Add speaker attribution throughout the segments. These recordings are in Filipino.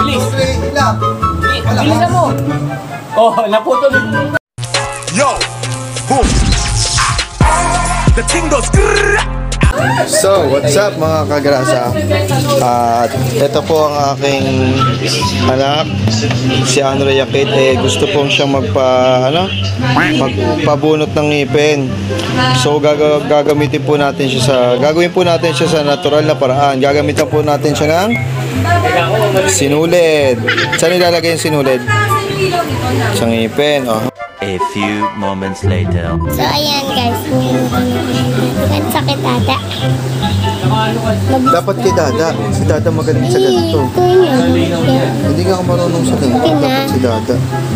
Speaker 1: Bilis.
Speaker 2: Lang.
Speaker 1: Bilisan mo. Oh, naputol.
Speaker 3: Yo! Boom! The thing goes
Speaker 2: So, what's up mga kagrasa? At ito po ang aking anak, si Andre Yakit. Gusto pong siyang magpabunot ng ngipin. So, gagawin po natin siya sa natural na paraan. Gagamitan po natin siya ng sinulid. Saan ilalagay yung sinulid? Sa ngipin.
Speaker 4: A few moments later.
Speaker 5: So, ayan guys. Ang sakit ata.
Speaker 2: Dapat kay Dada. Si Dada magaling sa ganito. Hindi nga marunong sa ganito. Dapat si Dada.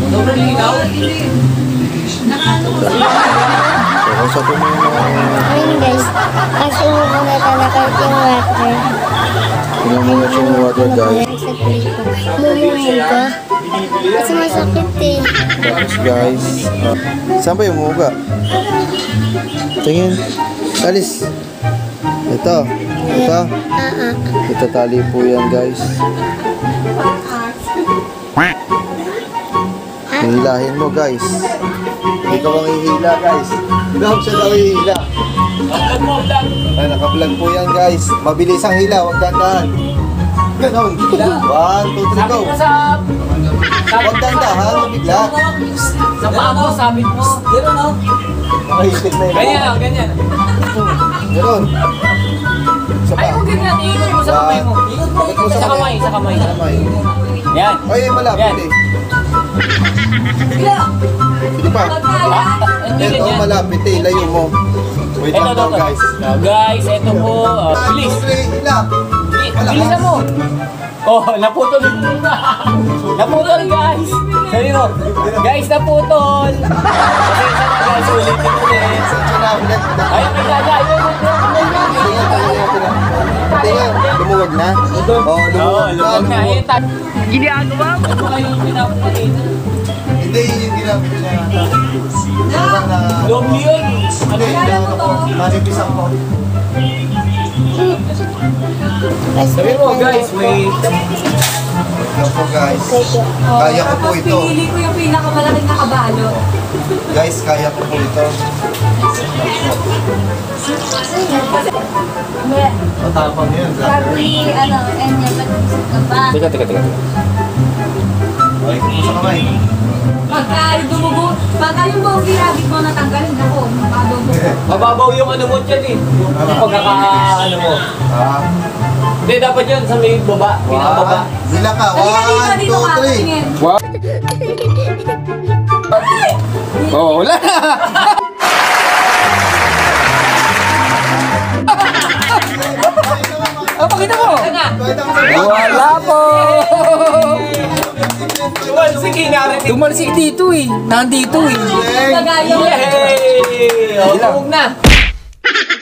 Speaker 2: So, sabi mo
Speaker 5: Ayun guys. Kasi mo na talaga yung water.
Speaker 2: pinamuna siya yung water guys.
Speaker 5: Mumuga. Kasi masakit eh.
Speaker 2: Tapos guys, saan ba yung muga? Tingin. Alis. Ito. Ito tali po yan guys. Hihilahin mo guys. Ikaw ang hihila guys. Ikaw siya daw hihila. Ay, naka-vlog po yan guys. Mabilis ang hila, huwag dandahan. Ganon. 1, 2, 3, go. Huwag dandahan, mabigla.
Speaker 1: Sa paa mo, sabit mo. Gano'n, no?
Speaker 2: Makahipit na yun.
Speaker 1: Ganyan lang, ganyan.
Speaker 2: Ganon. Sa
Speaker 1: Ay, huwag ganyan. Iikot mo sa kamay mo.
Speaker 2: Ikot mo
Speaker 1: Sa kamay, sa kamay. Yan.
Speaker 2: Ay, malapit eh. Sige pa.
Speaker 1: Hindi
Speaker 2: Ito,
Speaker 1: ganyan.
Speaker 2: malapit eh. Layo mo. Wait lang daw guys.
Speaker 1: Guys, ito po. Bilis. Bilisan mo. Oh, naputol. Naputol guys. Sabi mo. Guys, naputol. Guys, ulit. Ay, may gaya.
Speaker 2: Tingnan, lumuwag na.
Speaker 1: Lumuwag na. Ginagawa mo. Ano kayong pinapulit?
Speaker 2: Hindi, yung ginamit niya.
Speaker 1: Lom yun.
Speaker 2: Hindi, manipis ako.
Speaker 1: Sabi mo guys, wait.
Speaker 2: Ito po guys. Kaya ko po ito.
Speaker 6: Pinili ko yung pinakamalaking nakabalo.
Speaker 2: Guys, kaya ko po ito. Matapang yun.
Speaker 6: Sabi, Enya, nag-usap ka ba?
Speaker 1: Teka.
Speaker 2: Ay, kung sa kamay.
Speaker 6: Pagka yung dumugo, pagka yung buong ginabit mo natanggalin ako, mababaw mo.
Speaker 1: Mababaw yung ano mo dyan eh. Yung pagkaka-ano mo. Hindi, dapat yun sa may baba. Pinakababa.
Speaker 2: Bila ka.
Speaker 6: Halika dito,
Speaker 2: 1, 2, 3.
Speaker 6: ka, tingin.
Speaker 1: Oh, wala na! Oh, pakita mo! Wala po! Tumalsik dito eh. Nandito eh.
Speaker 6: Nagayaw.
Speaker 1: Yay! Huwag na!